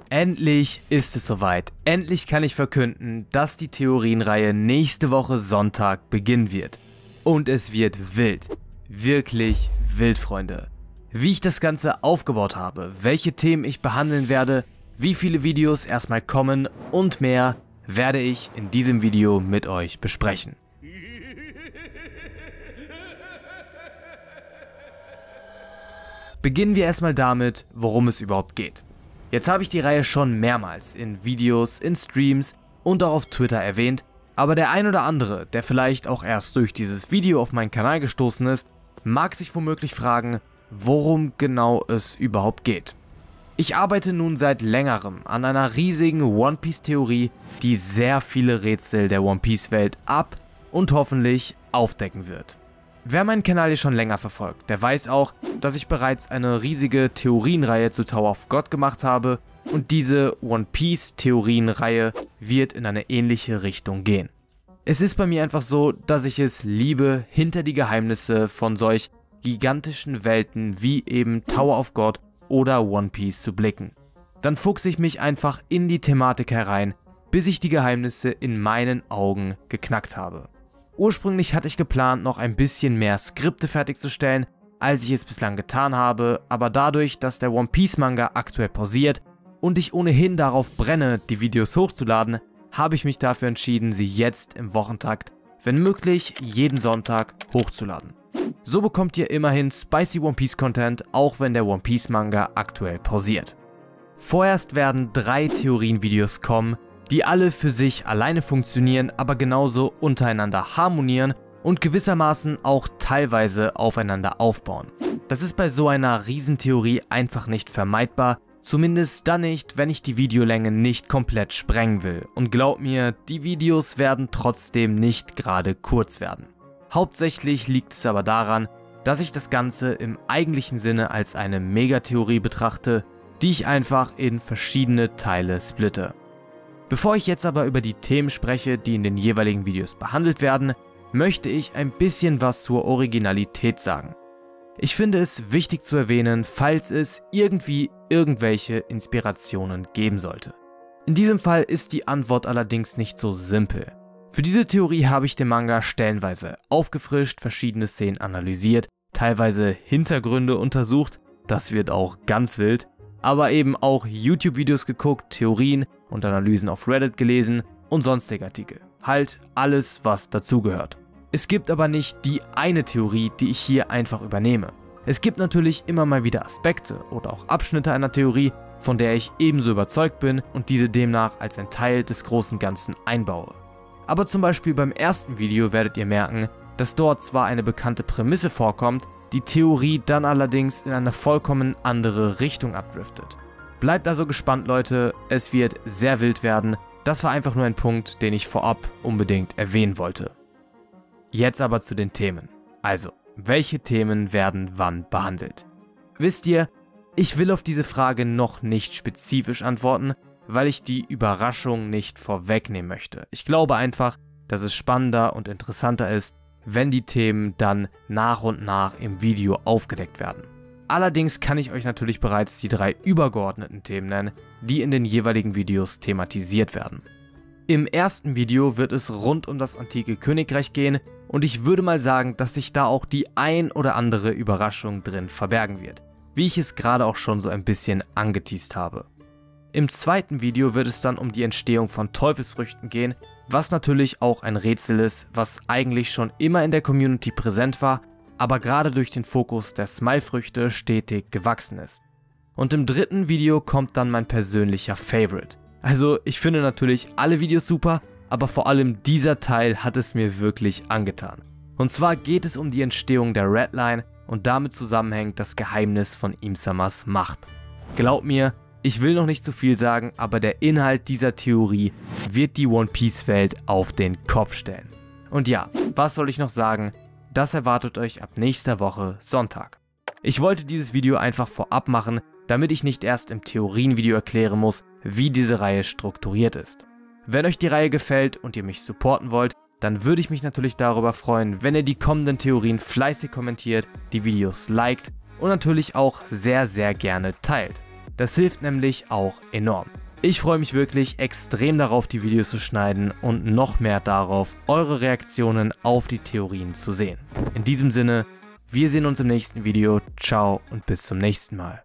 Endlich ist es soweit. Endlich kann ich verkünden, dass die Theorienreihe nächste Woche Sonntag beginnen wird. Und es wird wild. Wirklich wild, Freunde. Wie ich das Ganze aufgebaut habe, welche Themen ich behandeln werde, wie viele Videos erstmal kommen und mehr, werde ich in diesem Video mit euch besprechen. Beginnen wir erstmal damit, worum es überhaupt geht. Jetzt habe ich die Reihe schon mehrmals in Videos, in Streams und auch auf Twitter erwähnt, aber der ein oder andere, der vielleicht auch erst durch dieses Video auf meinen Kanal gestoßen ist, mag sich womöglich fragen, worum genau es überhaupt geht. Ich arbeite nun seit längerem an einer riesigen One Piece Theorie, die sehr viele Rätsel der One Piece Welt ab- und hoffentlich aufdecken wird. Wer meinen Kanal hier schon länger verfolgt, der weiß auch, dass ich bereits eine riesige Theorienreihe zu Tower of God gemacht habe und diese One Piece Theorienreihe wird in eine ähnliche Richtung gehen. Es ist bei mir einfach so, dass ich es liebe, hinter die Geheimnisse von solch gigantischen Welten wie eben Tower of God oder One Piece zu blicken. Dann fuchse ich mich einfach in die Thematik herein, bis ich die Geheimnisse in meinen Augen geknackt habe. Ursprünglich hatte ich geplant, noch ein bisschen mehr Skripte fertigzustellen, als ich es bislang getan habe, aber dadurch, dass der One Piece Manga aktuell pausiert und ich ohnehin darauf brenne, die Videos hochzuladen, habe ich mich dafür entschieden, sie jetzt im Wochentakt, wenn möglich, jeden Sonntag hochzuladen. So bekommt ihr immerhin spicy One Piece Content, auch wenn der One Piece Manga aktuell pausiert. Vorerst werden 3 Theorienvideos kommen, die alle für sich alleine funktionieren, aber genauso untereinander harmonieren und gewissermaßen auch teilweise aufeinander aufbauen. Das ist bei so einer Riesentheorie einfach nicht vermeidbar, zumindest dann nicht, wenn ich die Videolänge nicht komplett sprengen will. Und glaubt mir, die Videos werden trotzdem nicht gerade kurz werden. Hauptsächlich liegt es aber daran, dass ich das Ganze im eigentlichen Sinne als eine Megatheorie betrachte, die ich einfach in verschiedene Teile splitte. Bevor ich jetzt aber über die Themen spreche, die in den jeweiligen Videos behandelt werden, möchte ich ein bisschen was zur Originalität sagen. Ich finde es wichtig zu erwähnen, falls es irgendwie irgendwelche Inspirationen geben sollte. In diesem Fall ist die Antwort allerdings nicht so simpel. Für diese Theorie habe ich den Manga stellenweise aufgefrischt, verschiedene Szenen analysiert, teilweise Hintergründe untersucht, das wird auch ganz wild, aber eben auch YouTube-Videos geguckt, Theorien und Analysen auf Reddit gelesen und sonstige Artikel. Halt alles, was dazugehört. Es gibt aber nicht die eine Theorie, die ich hier einfach übernehme. Es gibt natürlich immer mal wieder Aspekte oder auch Abschnitte einer Theorie, von der ich ebenso überzeugt bin und diese demnach als ein Teil des großen Ganzen einbaue. Aber zum Beispiel beim ersten Video werdet ihr merken, dass dort zwar eine bekannte Prämisse vorkommt, die Theorie dann allerdings in eine vollkommen andere Richtung abdriftet. Bleibt also gespannt, Leute, es wird sehr wild werden. Das war einfach nur ein Punkt, den ich vorab unbedingt erwähnen wollte. Jetzt aber zu den Themen. Also, welche Themen werden wann behandelt? Wisst ihr, ich will auf diese Frage noch nicht spezifisch antworten, weil ich die Überraschung nicht vorwegnehmen möchte. Ich glaube einfach, dass es spannender und interessanter ist, wenn die Themen dann nach und nach im Video aufgedeckt werden. Allerdings kann ich euch natürlich bereits die 3 übergeordneten Themen nennen, die in den jeweiligen Videos thematisiert werden. Im ersten Video wird es rund um das antike Königreich gehen und ich würde mal sagen, dass sich da auch die ein oder andere Überraschung drin verbergen wird, wie ich es gerade auch schon so ein bisschen angeteast habe. Im zweiten Video wird es dann um die Entstehung von Teufelsfrüchten gehen, was natürlich auch ein Rätsel ist, was eigentlich schon immer in der Community präsent war, aber gerade durch den Fokus der Smile-Früchte stetig gewachsen ist. Und im dritten Video kommt dann mein persönlicher Favorite. Also ich finde natürlich alle Videos super, aber vor allem dieser Teil hat es mir wirklich angetan. Und zwar geht es um die Entstehung der Red Line und damit zusammenhängt das Geheimnis von Im-samas Macht. Glaubt mir, ich will noch nicht zu viel sagen, aber der Inhalt dieser Theorie wird die One Piece Welt auf den Kopf stellen. Und ja, was soll ich noch sagen? Das erwartet euch ab nächster Woche Sonntag. Ich wollte dieses Video einfach vorab machen, damit ich nicht erst im Theorienvideo erklären muss, wie diese Reihe strukturiert ist. Wenn euch die Reihe gefällt und ihr mich supporten wollt, dann würde ich mich natürlich darüber freuen, wenn ihr die kommenden Theorien fleißig kommentiert, die Videos liked und natürlich auch sehr, sehr gerne teilt. Das hilft nämlich auch enorm. Ich freue mich wirklich extrem darauf, die Videos zu schneiden und noch mehr darauf, eure Reaktionen auf die Theorien zu sehen. In diesem Sinne, wir sehen uns im nächsten Video. Ciao und bis zum nächsten Mal.